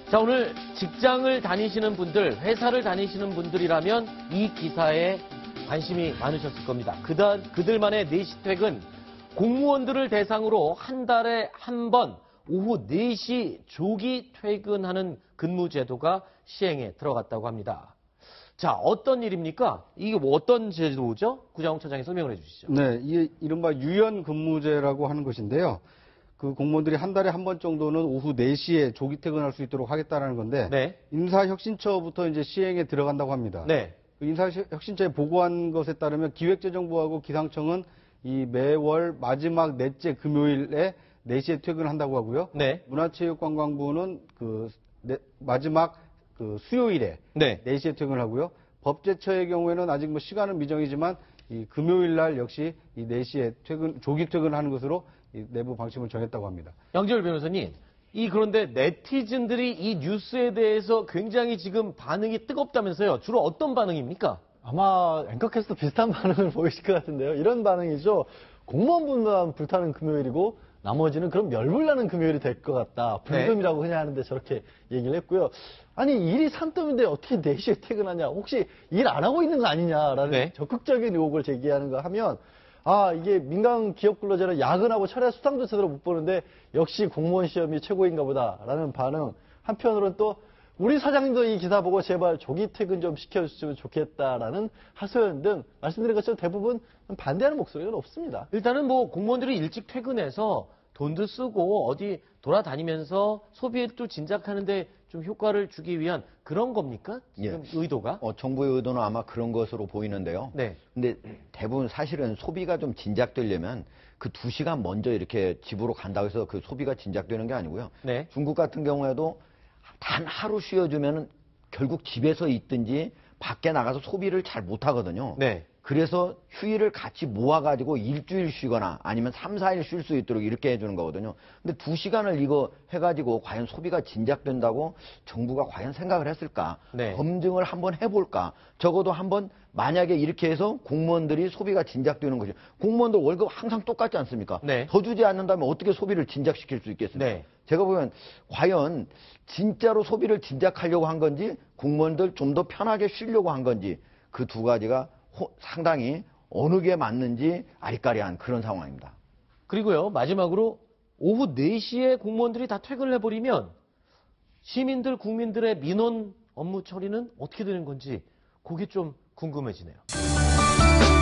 자, 오늘 직장을 다니시는 분들, 회사를 다니시는 분들이라면 이 기사에 관심이 많으셨을 겁니다. 그들만의 4시 퇴근, 공무원들을 대상으로 한 달에 한 번 오후 4시 조기 퇴근하는 근무 제도가 시행에 들어갔다고 합니다. 자, 어떤 일입니까? 이게 뭐 어떤 제도죠? 구자홍 차장이 설명을 해주시죠. 네, 이게 이른바 유연 근무제라고 하는 것인데요. 그 공무원들이 한 달에 한 번 정도는 오후 4시에 조기 퇴근할 수 있도록 하겠다는 건데, 네. 인사혁신처부터 이제 시행에 들어간다고 합니다. 네. 그 인사혁신처에 보고한 것에 따르면 기획재정부하고 기상청은 이 매월 마지막 넷째 금요일에 4시에 퇴근한다고 하고요. 네. 문화체육관광부는 그 마지막 그 수요일에 네. 4시에 퇴근하고요. 법제처의 경우에는 아직 뭐 시간은 미정이지만 이 금요일 날 역시 이 4시에 조기 퇴근하는 것으로 이 내부 방침을 정했다고 합니다. 양지열 변호사님, 그런데 네티즌들이 이 뉴스에 대해서 굉장히 지금 반응이 뜨겁다면서요. 주로 어떤 반응입니까? 아마 앵커캐스트 비슷한 반응을 보이실 것 같은데요. 이런 반응이죠. 공무원분만 불타는 금요일이고 나머지는 그럼 열불나는 금요일이 될 것 같다. 불금이라고 그냥 하는데 저렇게 얘기를 했고요. 아니 일이 산더미인데 어떻게 4시에 퇴근하냐. 혹시 일 안 하고 있는 거 아니냐라는 네. 적극적인 의혹을 제기하는 거 하면 이게 민간 기업 근로자는 야근하고 철야 수당도 제대로 못 보는데 역시 공무원 시험이 최고인가 보다라는 반응. 한편으로는 또 우리 사장님도 이 기사 보고 제발 조기 퇴근 좀 시켜주시면 좋겠다라는 하소연 등 말씀드린 것처럼 대부분 반대하는 목소리가 없습니다. 일단은 뭐 공무원들이 일찍 퇴근해서 돈도 쓰고 어디 돌아다니면서 소비도 진작하는데 좀 효과를 주기 위한 그런 겁니까? 지금 의도가? 정부의 의도는 아마 그런 것으로 보이는데요. 네. 근데 대부분 사실은 소비가 좀 진작되려면 그 2시간 먼저 이렇게 집으로 간다고 해서 그 소비가 진작되는 게 아니고요. 네. 중국 같은 경우에도 단 하루 쉬어주면 결국 집에서 있든지 밖에 나가서 소비를 잘 못하거든요. 네. 그래서 휴일을 같이 모아가지고 일주일 쉬거나 아니면 3, 4일 쉴 수 있도록 이렇게 해주는 거거든요. 근데 2시간을 이거 해가지고 과연 소비가 진작된다고 정부가 과연 생각을 했을까? 네. 검증을 한번 해볼까? 적어도 한번 만약에 이렇게 해서 공무원들이 소비가 진작되는 거죠. 공무원들 월급 항상 똑같지 않습니까? 네. 더 주지 않는다면 어떻게 소비를 진작시킬 수 있겠습니까? 네. 제가 보면 과연 진짜로 소비를 진작하려고 한 건지 공무원들 좀 더 편하게 쉬려고 한 건지 그 두 가지가 상당히 어느 게 맞는지 아리까리한 그런 상황입니다. 그리고요, 마지막으로 오후 4시에 공무원들이 다 퇴근을 해버리면 시민들, 국민들의 민원 업무 처리는 어떻게 되는 건지 그게 좀 궁금해지네요.